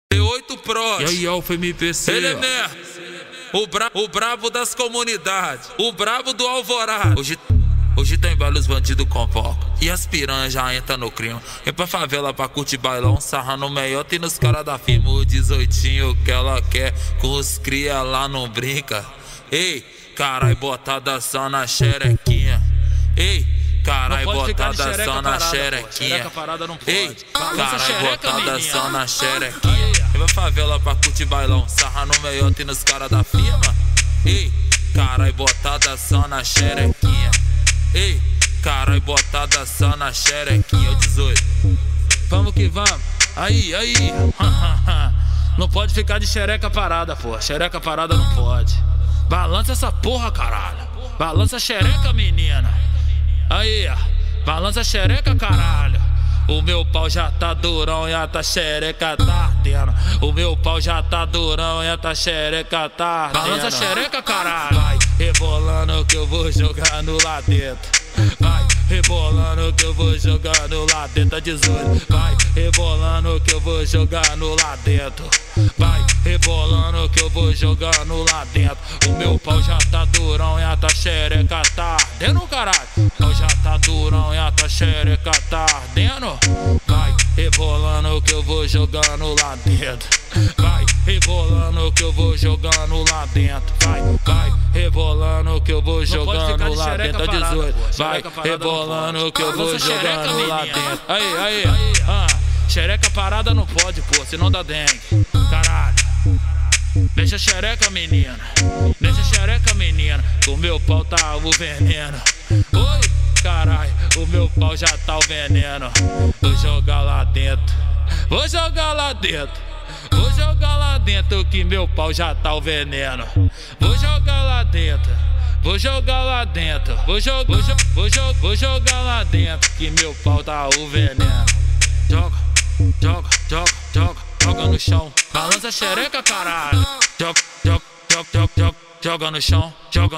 T8 Pro. E aí, Alfa MPC. Ele é mesmo. O brabo das comunidades. O brabo do Alvorada. Hoje tem vários bandidos convocam. E as piranhas já entram no crime. Vem pra favela pra curtir bailão, sarra no meiota e nos caras da firma. O 18 que ela quer, com os cria lá não brinca. Ei, carai, botada só na xerequinha. Ei, carai, botada só na xerequinha. Ei, carai, botada só na xerequinha. Vem pra favela pra curtir bailão, sarra no meiota e nos caras da firma. Ei, carai, botada só na xerequinha. Ei, carai, botada só na xerequinha, 18. Vamos que vamos. Aí. Não pode ficar de xereca parada, pô. Xereca parada não pode. Balança essa porra, caralho. Balança a xereca, menina. Aí, balança a xereca, caralho. O meu pau já tá durão e a tua xereca tá ardendo. O meu pau já tá durão e a tua xereca tá ardendo. Balança a xereca, caralho. Vai rebolando que eu vou jogando lá dentro. Vai rebolando que eu vou jogando lá dentro, 18. Vai rebolando que eu vou jogando lá dentro. Vai rebolando que eu vou jogando lá dentro. O meu pau já tá durão e a tua xereca tá ardendo, caralho. O pau já tá durão e a tua xereca tá ardendo. Vai rebolando que eu vou jogando lá dentro. Vai rebolando que eu vou jogando lá dentro. Vai rebolando que eu vou jogando lá dentro, 18. Vai rebolando que eu vou jogando lá dentro. Aí. Xereca parada não pode, pô, senão dá dengue. Caralho. Deixa a xereca, menina. Deixa a xereca, menina. O meu pau tá o veneno. Oi, caralho, o meu pau já tá o veneno. Vou jogar lá dentro. Vou jogar lá dentro. Vou jogar lá dentro que meu pau já tá o veneno. Vou jogar lá dentro. Vou jogar lá dentro. Vou jogar lá dentro que meu pau tá o veneno. Joga no chão. Balança a xereca, caralho. Joga no chão.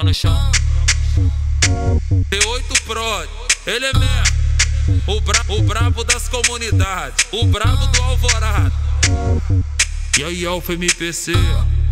T8 Pro. Ele é mesmo. O brabo das comunidades. O brabo do Alvorada. E aí, Alfa MPC.